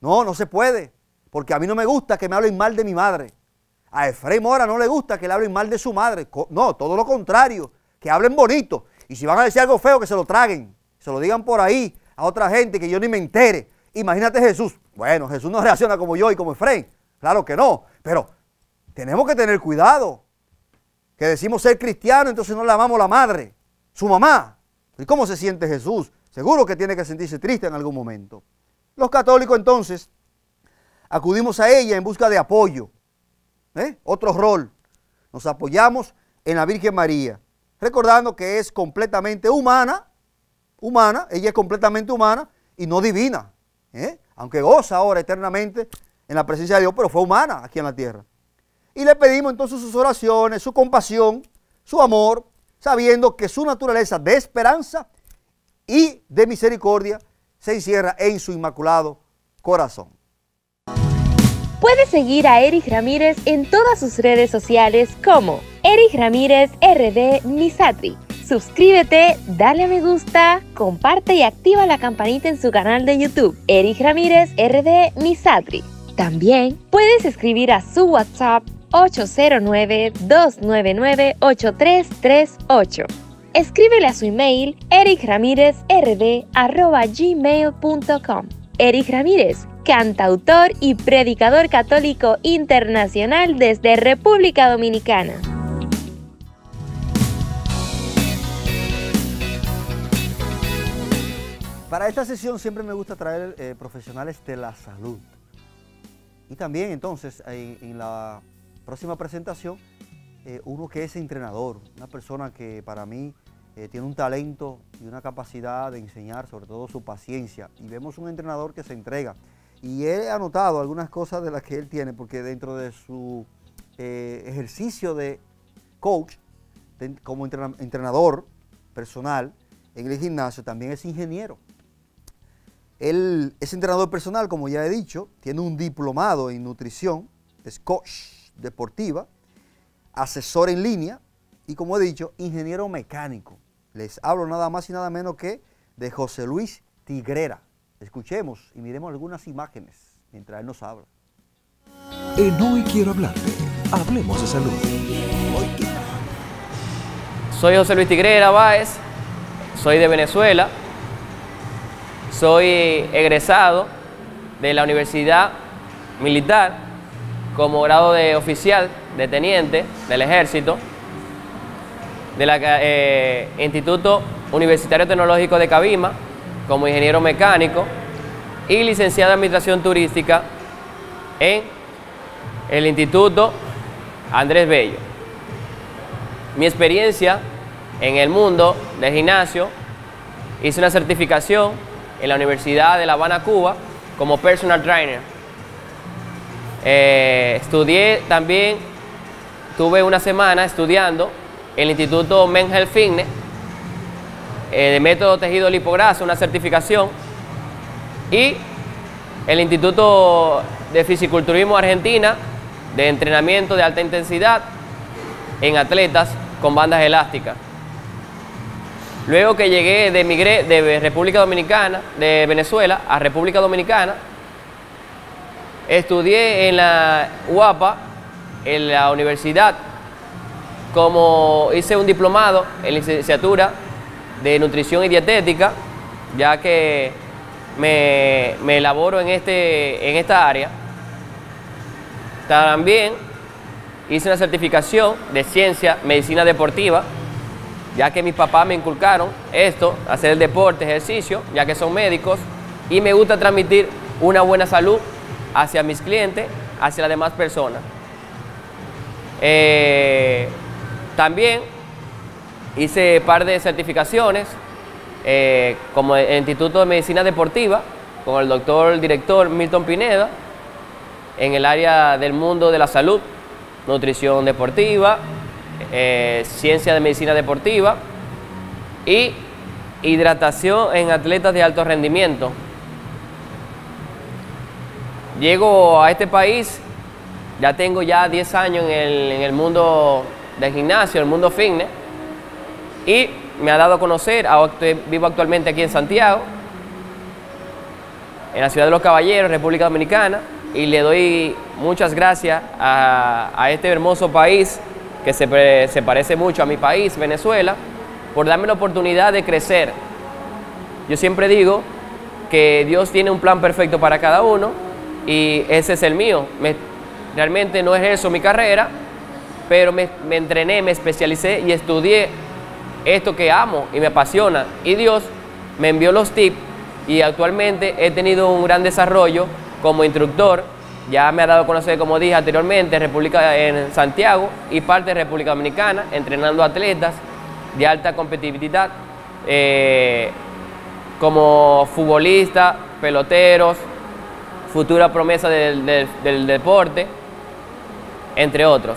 No, no se puede, porque a mí no me gusta que me hablen mal de mi madre. A Efraín Mora no le gusta que le hablen mal de su madre. No, todo lo contrario, que hablen bonito. Y si van a decir algo feo, que se lo traguen, se lo digan por ahí a otra gente que yo ni me entere. Imagínate Jesús. Bueno, Jesús no reacciona como yo y como Efraín. Claro que no, pero tenemos que tener cuidado. Que decimos ser cristianos, entonces no le amamos a la madre, su mamá. ¿Y cómo se siente Jesús? Seguro que tiene que sentirse triste en algún momento. Los católicos entonces acudimos a ella en busca de apoyo. ¿Eh? Otro rol. Nos apoyamos en la Virgen María, recordando que es completamente humana, humana, ella es completamente humana y no divina. ¿Eh? Aunque goza ahora eternamente en la presencia de Dios, pero fue humana aquí en la tierra. Y le pedimos entonces sus oraciones, su compasión, su amor, sabiendo que su naturaleza de esperanza y de misericordia se encierra en su inmaculado corazón. Puedes seguir a Eric Ramírez en todas sus redes sociales como Eric Ramírez R D Misatri. Suscríbete, dale a me gusta, comparte y activa la campanita en su canal de YouTube, Eric Ramírez R D Misatri. También puedes escribir a su WhatsApp ocho cero nueve, dos nueve nueve, ocho tres tres ocho. Escríbele a su email ericramirezrd arroba gmail punto com. Eric Ramírez, cantautor y predicador católico internacional desde República Dominicana. Para esta sesión siempre me gusta traer eh, profesionales de la salud. Y también entonces en, en la próxima presentación, eh, uno que es entrenador, una persona que para mí eh, tiene un talento y una capacidad de enseñar, sobre todo su paciencia. Y vemos un entrenador que se entrega. Y he anotado algunas cosas de las que él tiene, porque dentro de su eh, ejercicio de coach, de, como entrena, entrenador personal en el gimnasio, también es ingeniero. Él es entrenador personal, como ya he dicho, tiene un diplomado en nutrición, es coach deportiva, asesor en línea y, como he dicho, ingeniero mecánico. Les hablo nada más y nada menos que de José Luis Tigrera. Escuchemos y miremos algunas imágenes mientras él nos habla. En Hoy Quiero Hablarte, hablemos de salud. Soy José Luis Tigrera Báez, soy de Venezuela, soy egresado de la Universidad Militar como grado de oficial, de teniente del Ejército, del eh, Instituto Universitario Tecnológico de Cabima, como ingeniero mecánico, y licenciado en Administración Turística en el Instituto Andrés Bello. Mi experiencia en el mundo del gimnasio, hice una certificación en la Universidad de La Habana, Cuba, como personal trainer. Eh, estudié también, tuve una semana estudiando en el Instituto Men Health Fitness, eh, de método tejido lipograso, una certificación, y el Instituto de Fisiculturismo Argentina, de entrenamiento de alta intensidad en atletas con bandas elásticas. Luego que llegué, de emigré de República Dominicana, de Venezuela a República Dominicana, estudié en la U A P A, en la universidad, como hice un diplomado en licenciatura de nutrición y dietética, ya que me, me elaboro en, este, en esta área. También hice una certificación de ciencia, medicina deportiva, ya que mis papás me inculcaron esto, hacer el deporte, ejercicio, ya que son médicos, y me gusta transmitir una buena salud hacia mis clientes, hacia las demás personas. Eh, también hice un par de certificaciones, eh, como el Instituto de Medicina Deportiva, con el doctor director Milton Pineda, en el área del mundo de la salud, nutrición deportiva, eh, ciencia de medicina deportiva y hidratación en atletas de alto rendimiento. Llego a este país, ya tengo ya diez años en el, en el mundo del gimnasio, el mundo fitness, y me ha dado a conocer, vivo actualmente aquí en Santiago, en la ciudad de Los Caballeros, República Dominicana, y le doy muchas gracias a, a este hermoso país que se, se parece mucho a mi país, Venezuela, por darme la oportunidad de crecer. Yo siempre digo que Dios tiene un plan perfecto para cada uno y ese es el mío. Me, realmente no es eso mi carrera, pero me, me entrené, me especialicé y estudié esto que amo y me apasiona. Y Dios me envió los tips y actualmente he tenido un gran desarrollo como instructor. Ya me ha dado a conocer, como dije anteriormente, República, en Santiago y parte de República Dominicana, entrenando atletas de alta competitividad, eh, como futbolistas, peloteros, futura promesa del, del, del deporte, entre otros.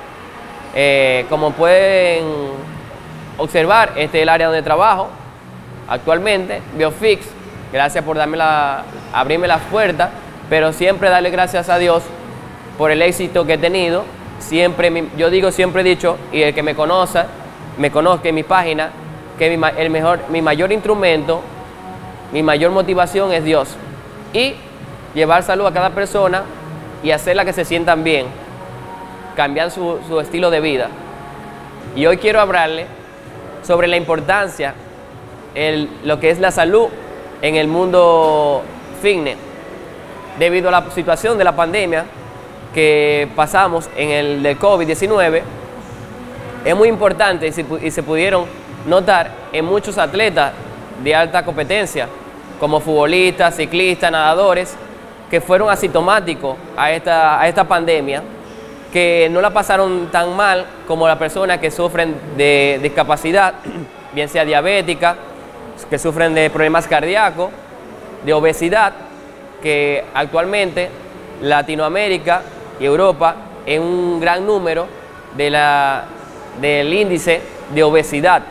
Eh, como pueden observar, este es el área donde trabajo actualmente, Biofix. Gracias por darme la, abrirme las puertas, pero siempre darle gracias a Dios por el éxito que he tenido. Siempre, yo digo, siempre he dicho, y el que me conoce, me conozca en mi página, que mi, el mejor, mi mayor instrumento, mi mayor motivación es Dios. Y llevar salud a cada persona y hacerla que se sientan bien, cambiar su, su estilo de vida. Y hoy quiero hablarle sobre la importancia, el, lo que es la salud en el mundo fitness, debido a la situación de la pandemia que pasamos en el del COVID diecinueve. Es muy importante y se, y se pudieron notar en muchos atletas de alta competencia, como futbolistas, ciclistas, nadadores, que fueron asintomáticos a esta, a esta pandemia, que no la pasaron tan mal como las personas que sufren de discapacidad, bien sea diabética, que sufren de problemas cardíacos, de obesidad, que actualmente Latinoamérica y Europa es un gran número de la, del índice de obesidad.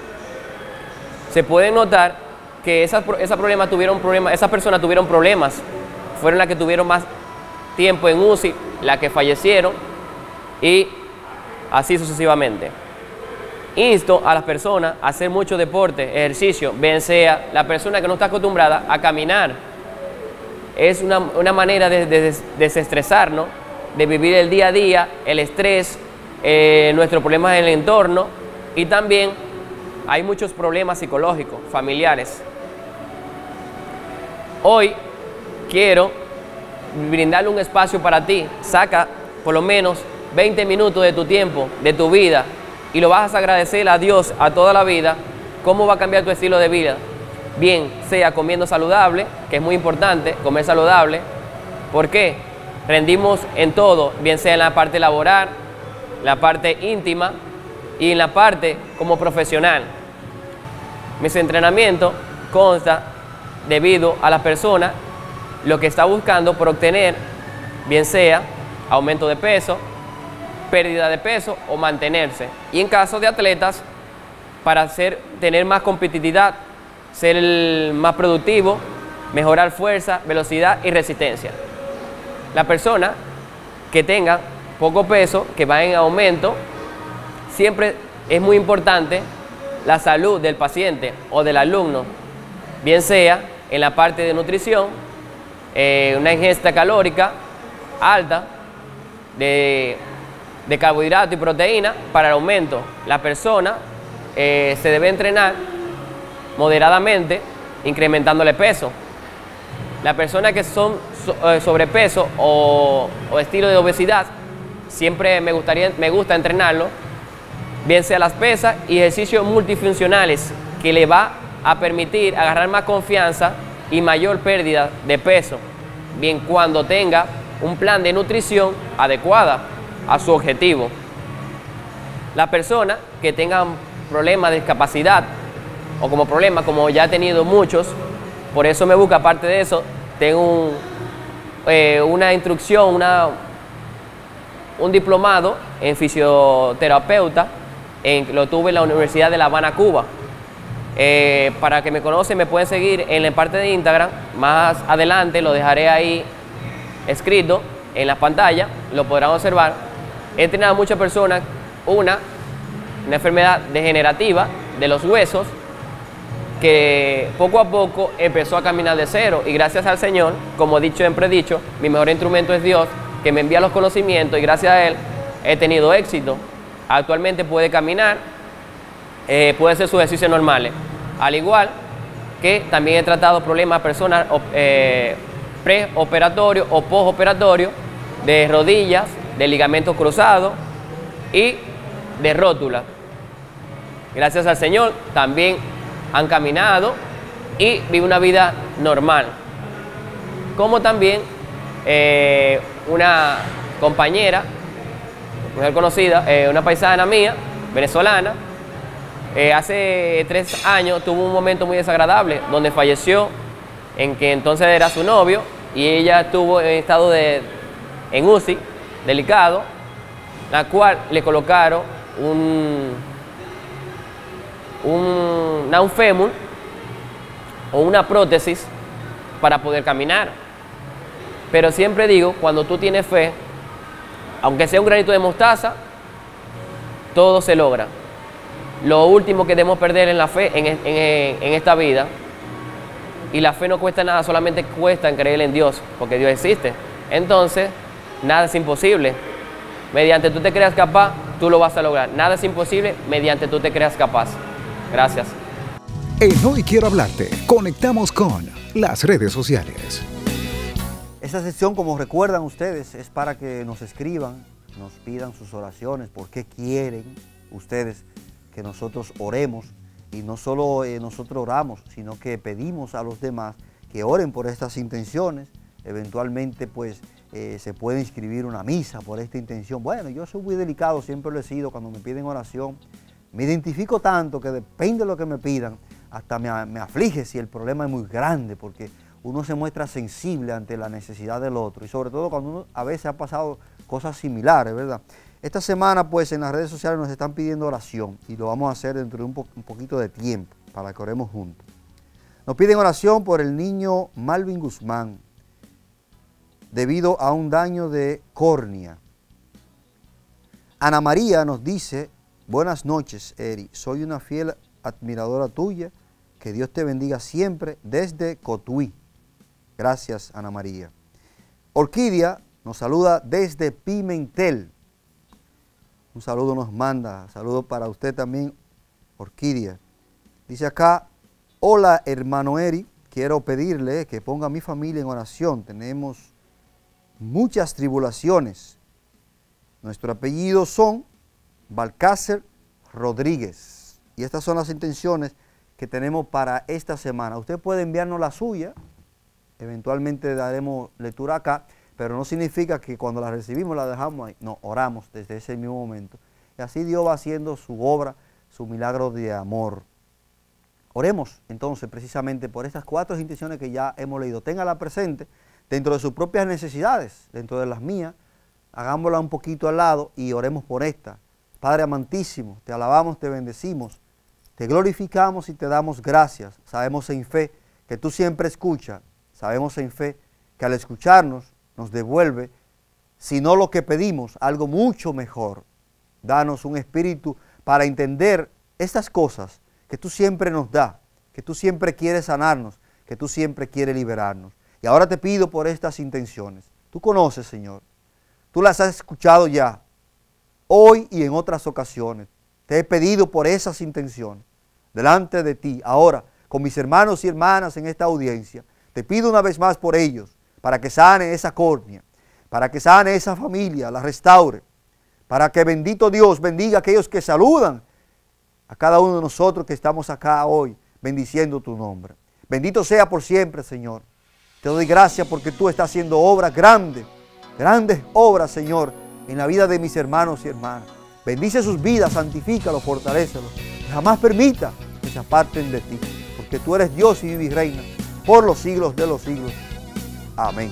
Se puede notar que esas, esas, problemas tuvieron problemas, esas personas tuvieron problemas, fueron las que tuvieron más tiempo en U C I, las que fallecieron, y así sucesivamente. Insto a las personas a hacer mucho deporte, ejercicio, bien sea la persona que no está acostumbrada a caminar. Es una, una manera de, de, de desestresarnos, de vivir el día a día, el estrés, eh, nuestros problemas en el entorno, y también hay muchos problemas psicológicos, familiares. Hoy quiero brindarle un espacio para ti. Saca por lo menos veinte minutos de tu tiempo, de tu vida, y lo vas a agradecer a Dios a toda la vida. ¿Cómo va a cambiar tu estilo de vida? Bien sea comiendo saludable, que es muy importante, comer saludable. ¿Por qué? Rendimos en todo, bien sea en la parte laboral, la parte íntima y en la parte como profesional. Mis entrenamientos consta debido a la persona lo que está buscando por obtener, bien sea aumento de peso, pérdida de peso o mantenerse. Y en caso de atletas, para hacer, tener más competitividad, ser el más productivo, mejorar fuerza, velocidad y resistencia. La persona que tenga poco peso, que va en aumento, siempre es muy importante la salud del paciente o del alumno, bien sea en la parte de nutrición, eh, una ingesta calórica alta de, de carbohidrato y proteína para el aumento. La persona eh, se debe entrenar moderadamente, incrementándole peso. Las personas que son sobrepeso o, o estilo de obesidad, siempre me, gustaría, me gusta entrenarlo, bien sea las pesas y ejercicios multifuncionales que le va a permitir agarrar más confianza y mayor pérdida de peso, bien cuando tenga un plan de nutrición adecuada a su objetivo. Las personas que tengan problemas de discapacidad o como problema, como ya he tenido muchos, por eso me busca, aparte de eso, tengo un, eh, una instrucción, una, un diplomado en fisioterapeuta, en, lo tuve en la Universidad de La Habana, Cuba. Eh, para que me conocen, me pueden seguir en la parte de Instagram, más adelante lo dejaré ahí escrito en la pantalla, lo podrán observar. He entrenado a muchas personas, una, una enfermedad degenerativa de los huesos, que poco a poco empezó a caminar de cero, y gracias al Señor, como he dicho siempre he dicho, mi mejor instrumento es Dios, que me envía los conocimientos, y gracias a Él he tenido éxito. Actualmente puede caminar, eh, puede hacer sus ejercicios normales, al igual que también he tratado problemas personas eh, preoperatorios o postoperatorios de rodillas, de ligamentos cruzados y de rótula. Gracias al Señor también han caminado y viven una vida normal. Como también eh, una compañera, mujer conocida, eh, una paisana mía, venezolana, eh, hace tres años tuvo un momento muy desagradable donde falleció, en que entonces era su novio, y ella estuvo en estado de en U C I, delicado, la cual le colocaron un, un, un fémur o una prótesis para poder caminar. Pero siempre digo, cuando tú tienes fe, aunque sea un granito de mostaza, todo se logra. Lo último que debemos perder es la fe en, en, en esta vida. Y la fe no cuesta nada, solamente cuesta en creer en Dios, porque Dios existe. Entonces, nada es imposible. Mediante tú te creas capaz, tú lo vas a lograr. Nada es imposible mediante tú te creas capaz. Gracias. En Hoy Quiero Hablarte, conectamos con las redes sociales. Esta sección, como recuerdan ustedes, es para que nos escriban, nos pidan sus oraciones, por qué quieren ustedes que nosotros oremos. Y no solo eh, nosotros oramos, sino que pedimos a los demás que oren por estas intenciones. Eventualmente, pues, eh, se puede inscribir una misa por esta intención. Bueno, yo soy muy delicado, siempre lo he sido cuando me piden oración. Me identifico tanto que depende de lo que me pidan, hasta me, me aflige si el problema es muy grande, porque uno se muestra sensible ante la necesidad del otro. Y sobre todo cuando uno a veces ha pasado cosas similares, ¿verdad? Esta semana, pues, en las redes sociales nos están pidiendo oración y lo vamos a hacer dentro de un, po un poquito de tiempo para que oremos juntos. Nos piden oración por el niño Malvin Guzmán debido a un daño de córnea. Ana María nos dice, buenas noches, Eri, soy una fiel admiradora tuya, que Dios te bendiga siempre desde Cotuí. Gracias, Ana María. Orquídea nos saluda desde Pimentel. Un saludo nos manda, saludo para usted también, Orquídea. Dice acá, hola hermano Eri, quiero pedirle que ponga a mi familia en oración. Tenemos muchas tribulaciones. Nuestro apellido son Balcácer Rodríguez. Y estas son las intenciones que tenemos para esta semana. Usted puede enviarnos la suya, eventualmente daremos lectura acá. Pero no significa que cuando la recibimos la dejamos ahí. No, oramos desde ese mismo momento. Y así Dios va haciendo su obra, su milagro de amor. Oremos entonces precisamente por estas cuatro intenciones que ya hemos leído. Téngala presente dentro de sus propias necesidades, dentro de las mías. Hagámosla un poquito al lado y oremos por esta. Padre amantísimo, te alabamos, te bendecimos, te glorificamos y te damos gracias. Sabemos en fe que tú siempre escuchas. Sabemos en fe que al escucharnos nos devuelve, si no lo que pedimos, algo mucho mejor. Danos un espíritu para entender estas cosas que tú siempre nos das, que tú siempre quieres sanarnos, que tú siempre quieres liberarnos. Y ahora te pido por estas intenciones. Tú conoces, Señor. Tú las has escuchado ya, hoy y en otras ocasiones. Te he pedido por esas intenciones, delante de ti, ahora, con mis hermanos y hermanas en esta audiencia. Te pido una vez más por ellos, para que sane esa córnea, para que sane esa familia, la restaure, para que bendito Dios bendiga a aquellos que saludan a cada uno de nosotros que estamos acá hoy, bendiciendo tu nombre. Bendito sea por siempre, Señor. Te doy gracias porque tú estás haciendo obras grandes, grandes obras, Señor, en la vida de mis hermanos y hermanas. Bendice sus vidas, santifícalos, fortalécelos. Y jamás permita que se aparten de ti, porque tú eres Dios y vive y reina por los siglos de los siglos. Amén.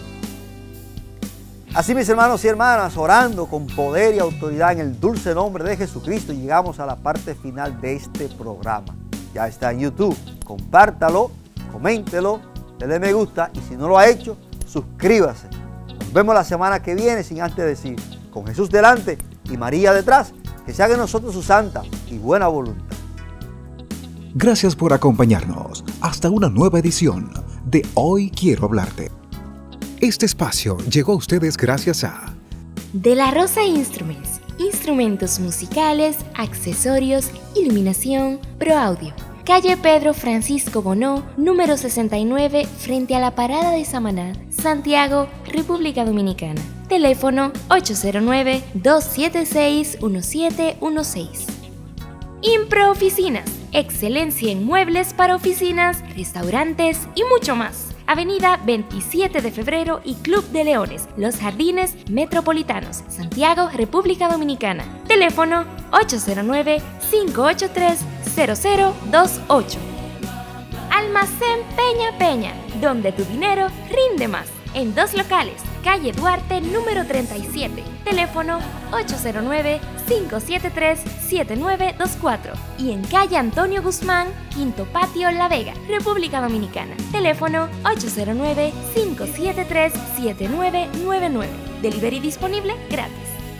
Así, mis hermanos y hermanas, orando con poder y autoridad en el dulce nombre de Jesucristo, llegamos a la parte final de este programa. Ya está en YouTube. Compártalo, coméntelo, dele me gusta y si no lo ha hecho, suscríbase. Nos vemos la semana que viene, sin antes decir, con Jesús delante y María detrás, que se haga en nosotros su santa y buena voluntad. Gracias por acompañarnos. Hasta una nueva edición de Hoy Quiero Hablarte. Este espacio llegó a ustedes gracias a De la Rosa Instruments, instrumentos musicales, accesorios, iluminación, Pro Audio. Calle Pedro Francisco Bonó, número sesenta y nueve, frente a la parada de Samaná, Santiago, República Dominicana. Teléfono ocho cero nueve, dos siete seis, uno siete uno seis. Impro Oficinas, excelencia en muebles para oficinas, restaurantes y mucho más. Avenida veintisiete de febrero y Club de Leones, Los Jardines Metropolitanos, Santiago, República Dominicana. Teléfono ocho cero nueve, cinco ocho tres, cero cero dos ocho. Almacén Peña Peña, donde tu dinero rinde más. En dos locales, calle Duarte número treinta y siete, teléfono ocho cero nueve, cinco siete tres, siete nueve dos cuatro y en calle Antonio Guzmán, Quinto Patio, La Vega, República Dominicana, teléfono ocho cero nueve, cinco siete tres, siete nueve nueve nueve. Delivery disponible gratis.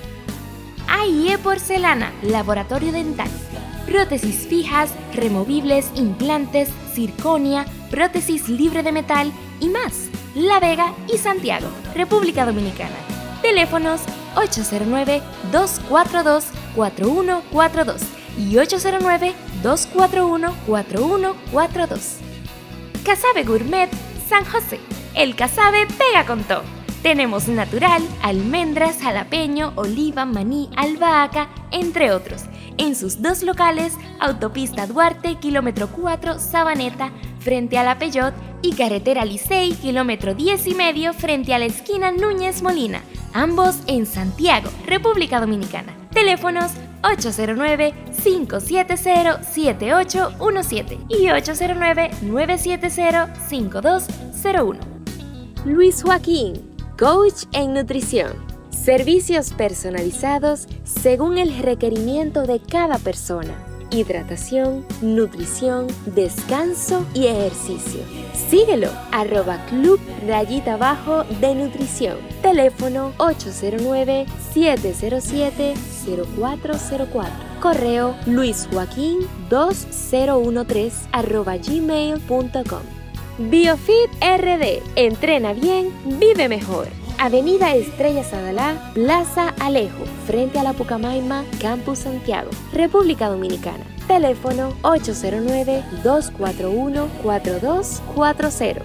A I E Porcelana, laboratorio dental. Prótesis fijas, removibles, implantes, circonia, prótesis libre de metal y más. La Vega y Santiago, República Dominicana. Teléfonos ocho cero nueve, dos cuatro dos, cuatro uno cuatro dos y ocho cero nueve, dos cuatro uno, cuatro uno cuatro dos. Casabe Gourmet San José. El casabe pega con todo. Tenemos natural, almendras, jalapeño, oliva, maní, albahaca, entre otros. En sus dos locales, Autopista Duarte, kilómetro cuatro, Sabaneta, frente a la Peyot, y Carretera Licey, kilómetro diez y medio, frente a la esquina Núñez Molina, ambos en Santiago, República Dominicana. Teléfonos ocho cero nueve, cinco siete cero, siete ocho uno siete y ocho cero nueve, nueve siete cero, cinco dos cero uno. Luis Joaquín, coach en nutrición. Servicios personalizados según el requerimiento de cada persona. Hidratación, nutrición, descanso y ejercicio. Síguelo, arroba club rayita abajo de nutrición. Teléfono ocho cero nueve, siete cero siete, cero cuatro cero cuatro. Correo luisjoaquin dos cero uno tres arroba gmail punto com. Biofit R D. Entrena bien, vive mejor. Avenida Estrella Sadalá, Plaza Alejo, frente a la Pucamaima, Campus Santiago, República Dominicana. Teléfono ocho cero nueve, dos cuatro uno, cuatro dos cuatro cero.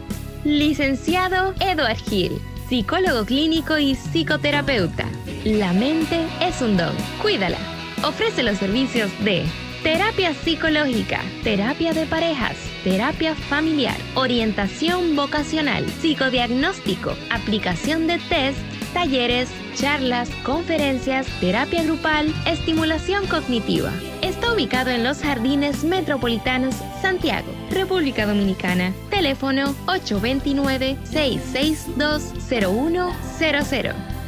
Licenciado Edward Gil, psicólogo clínico y psicoterapeuta. La mente es un don, cuídala. Ofrece los servicios de terapia psicológica, terapia de parejas, terapia familiar, orientación vocacional, psicodiagnóstico, aplicación de test, talleres, charlas, conferencias, terapia grupal, estimulación cognitiva. Está ubicado en Los Jardines Metropolitanos, Santiago, República Dominicana. Teléfono ocho dos nueve, seis seis dos, cero uno cero cero.